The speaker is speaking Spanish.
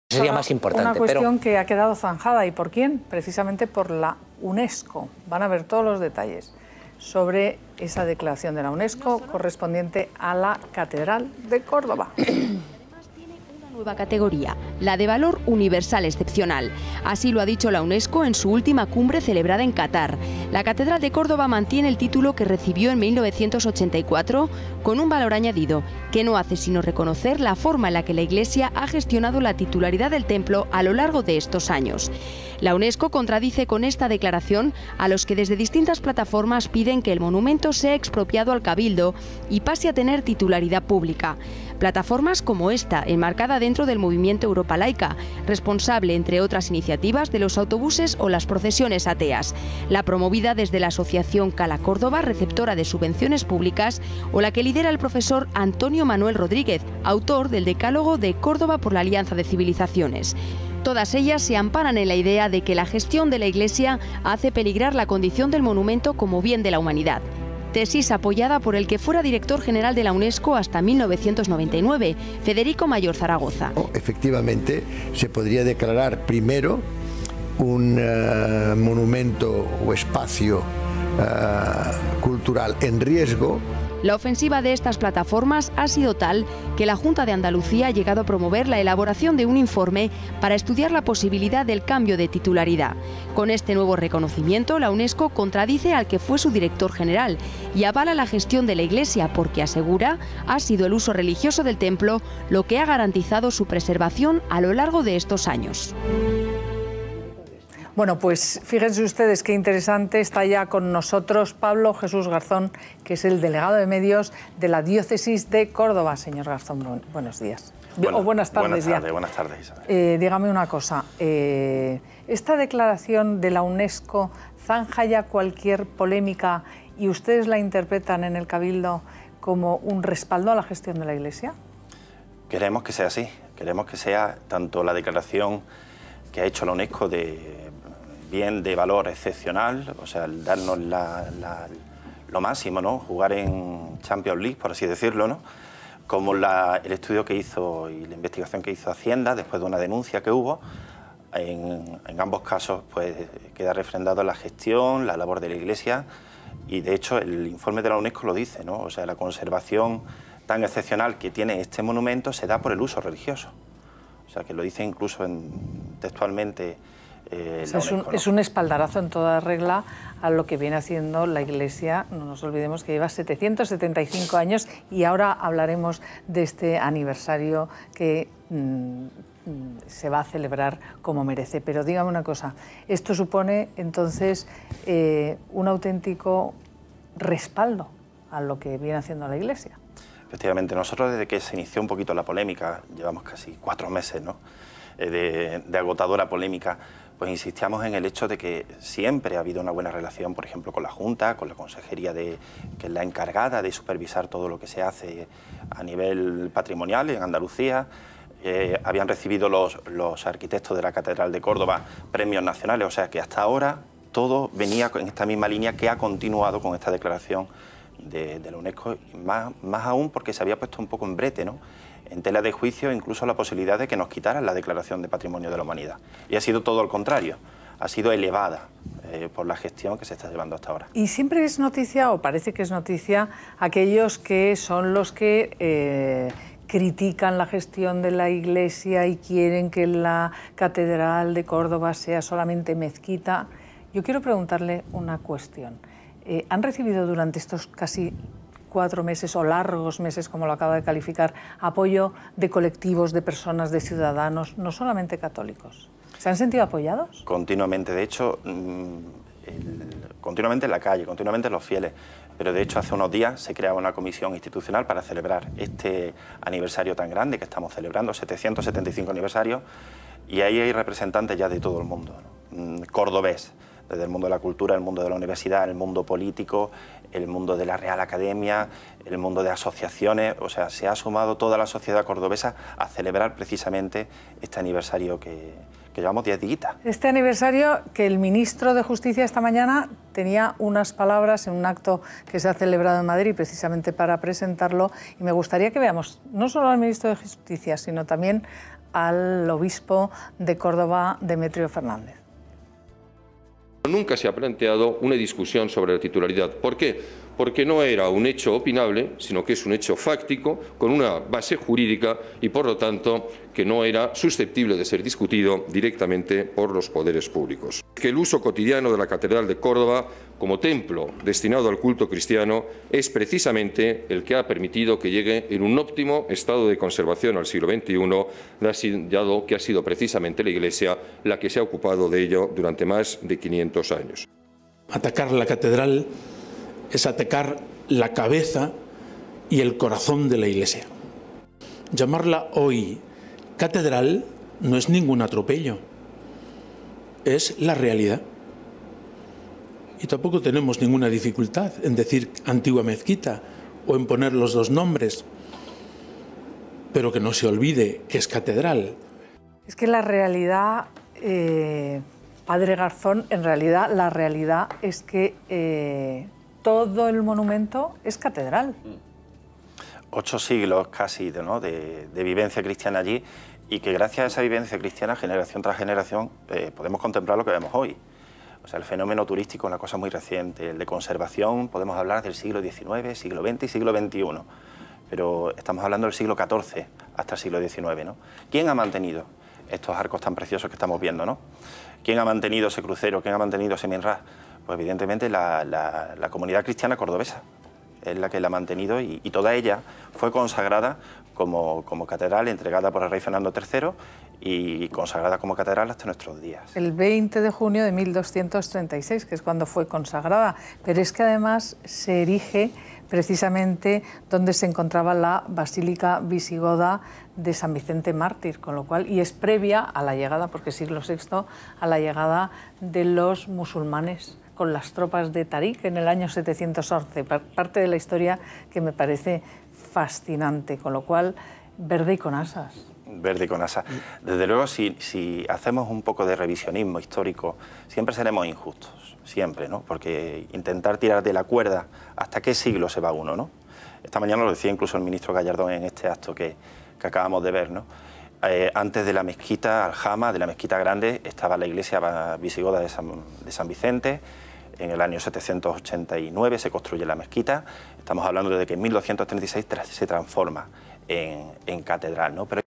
Sería más importante. Una cuestión que ha quedado zanjada. ¿Y por quién? Precisamente por la UNESCO. Van a ver todos los detalles sobre esa declaración de la UNESCO correspondiente a la Catedral de Córdoba. Nueva categoría, la de valor universal excepcional. Así lo ha dicho la UNESCO en su última cumbre celebrada en Qatar. La Catedral de Córdoba mantiene el título que recibió en 1984 con un valor añadido que no hace sino reconocer la forma en la que la Iglesia ha gestionado la titularidad del templo a lo largo de estos años. La UNESCO contradice con esta declaración a los que desde distintas plataformas piden que el monumento sea expropiado al Cabildo y pase a tener titularidad pública. Plataformas como esta, enmarcada dentro del movimiento Europa Laica, responsable, entre otras iniciativas, de los autobuses o las procesiones ateas, la promovida desde la asociación Cala Córdoba, receptora de subvenciones públicas, o la que lidera el profesor Antonio Manuel Rodríguez, autor del Decálogo de Córdoba por la Alianza de Civilizaciones. Todas ellas se amparan en la idea de que la gestión de la Iglesia hace peligrar la condición del monumento como bien de la humanidad. Tesis apoyada por el que fuera director general de la UNESCO hasta 1999, Federico Mayor Zaragoza. Efectivamente, se podría declarar primero un monumento o espacio cultural en riesgo. La ofensiva de estas plataformas ha sido tal que la Junta de Andalucía ha llegado a promover la elaboración de un informe para estudiar la posibilidad del cambio de titularidad. Con este nuevo reconocimiento, la UNESCO contradice al que fue su director general y avala la gestión de la Iglesia porque, asegura, ha sido el uso religioso del templo lo que ha garantizado su preservación a lo largo de estos años. Bueno, pues fíjense ustedes qué interesante. Está ya con nosotros Pablo Jesús Garzón, que es el delegado de medios de la Diócesis de Córdoba. Señor Garzón, buenos días. O buenas tardes ya. Buenas tardes, Isabel. Dígame una cosa. ¿Esta declaración de la UNESCO zanja ya cualquier polémica y ustedes la interpretan en el Cabildo como un respaldo a la gestión de la Iglesia? Queremos que sea así. Queremos que sea tanto la declaración que ha hecho la UNESCO de bien de valor excepcional, o sea, el darnos lo máximo, ¿no? Jugar en Champions League, por así decirlo, ¿no? Como el estudio que hizo y la investigación que hizo Hacienda después de una denuncia que hubo. En ambos casos pues queda refrendado la gestión, la labor de la Iglesia, y de hecho el informe de la UNESCO lo dice, ¿no? O sea, la conservación tan excepcional que tiene este monumento se da por el uso religioso. O sea, que lo dice incluso textualmente. Es un espaldarazo en toda regla a lo que viene haciendo la Iglesia. No nos olvidemos que lleva 775 años y ahora hablaremos de este aniversario que se va a celebrar como merece. Pero dígame una cosa, esto supone entonces un auténtico respaldo a lo que viene haciendo la Iglesia. Efectivamente, nosotros desde que se inició un poquito la polémica, llevamos casi 4 meses, ¿no? de agotadora polémica, pues insistíamos en el hecho de que siempre ha habido una buena relación, por ejemplo, con la Junta, con la Consejería, que es la encargada de supervisar todo lo que se hace a nivel patrimonial en Andalucía. Habían recibido los arquitectos de la Catedral de Córdoba premios nacionales, o sea que hasta ahora todo venía en esta misma línea que ha continuado con esta declaración de la UNESCO, y más aún porque se había puesto un poco en brete, ¿no? En tela de juicio incluso la posibilidad de que nos quitaran la declaración de Patrimonio de la Humanidad. Y ha sido todo al contrario, ha sido elevada por la gestión que se está llevando hasta ahora. Y siempre es noticia, o parece que es noticia, aquellos que son los que critican la gestión de la Iglesia y quieren que la Catedral de Córdoba sea solamente mezquita. Yo quiero preguntarle una cuestión. ¿Han recibido durante estos casi 4 meses o largos meses, como lo acaba de calificar, apoyo de colectivos, de personas, de ciudadanos, no solamente católicos? ¿Se han sentido apoyados? Continuamente, de hecho, continuamente en la calle, continuamente los fieles. Pero de hecho hace unos días se creaba una comisión institucional para celebrar este aniversario tan grande que estamos celebrando, 775 aniversarios, y ahí hay representantes ya de todo el mundo, ¿no? Cordobés, desde el mundo de la cultura, el mundo de la universidad, el mundo político, el mundo de la Real Academia, el mundo de asociaciones. O sea, se ha sumado toda la sociedad cordobesa a celebrar precisamente este aniversario que llevamos 10 días. Este aniversario que el ministro de Justicia esta mañana tenía unas palabras en un acto que se ha celebrado en Madrid precisamente para presentarlo, y me gustaría que veamos no solo al ministro de Justicia, sino también al obispo de Córdoba, Demetrio Fernández. Nunca se ha planteado una discusión sobre la titularidad. ¿Por qué? Porque no era un hecho opinable, sino que es un hecho fáctico, con una base jurídica y, por lo tanto, que no era susceptible de ser discutido directamente por los poderes públicos. Que el uso cotidiano de la Catedral de Córdoba como templo destinado al culto cristiano es precisamente el que ha permitido que llegue en un óptimo estado de conservación al siglo XXI, dado que ha sido precisamente la Iglesia la que se ha ocupado de ello durante más de 500 años. Atacar la catedral es atacar la cabeza y el corazón de la Iglesia. Llamarla hoy catedral no es ningún atropello, es la realidad. Y tampoco tenemos ninguna dificultad en decir antigua mezquita o en poner los dos nombres, pero que no se olvide que es catedral. Es que la realidad, padre Garzón, en realidad la realidad es que todo el monumento es catedral. 8 siglos casi de vivencia cristiana allí, y que gracias a esa vivencia cristiana, generación tras generación, podemos contemplar lo que vemos hoy. O sea, el fenómeno turístico es una cosa muy reciente. El de conservación, podemos hablar del siglo XIX, siglo XX y siglo XXI. Pero estamos hablando del siglo XIV hasta el siglo XIX, ¿no? ¿Quién ha mantenido estos arcos tan preciosos que estamos viendo, ¿no? ¿Quién ha mantenido ese crucero? ¿Quién ha mantenido ese Minraj? Pues evidentemente la comunidad cristiana cordobesa es la que la ha mantenido, y toda ella fue consagrada como catedral, entregada por el rey Fernando III y consagrada como catedral hasta nuestros días. El 20 de junio de 1236, que es cuando fue consagrada, pero es que además se erige precisamente donde se encontraba la Basílica Visigoda de San Vicente Mártir, con lo cual, y es previa a la llegada, porque siglo VI, a la llegada de los musulmanes con las tropas de Tarik en el año 711, parte de la historia que me parece fascinante, con lo cual, verde y con asas. Verde y con asas. Desde luego, si hacemos un poco de revisionismo histórico, siempre seremos injustos, siempre, ¿no? Porque intentar tirar de la cuerda hasta qué siglo se va uno, ¿no? Esta mañana lo decía incluso el ministro Gallardón en este acto que acabamos de ver, ¿no? Antes de la mezquita Aljama, de la mezquita grande, estaba la iglesia visigoda de San Vicente. En el año 789 se construye la mezquita. Estamos hablando de que en 1236 se transforma en catedral, ¿no? Pero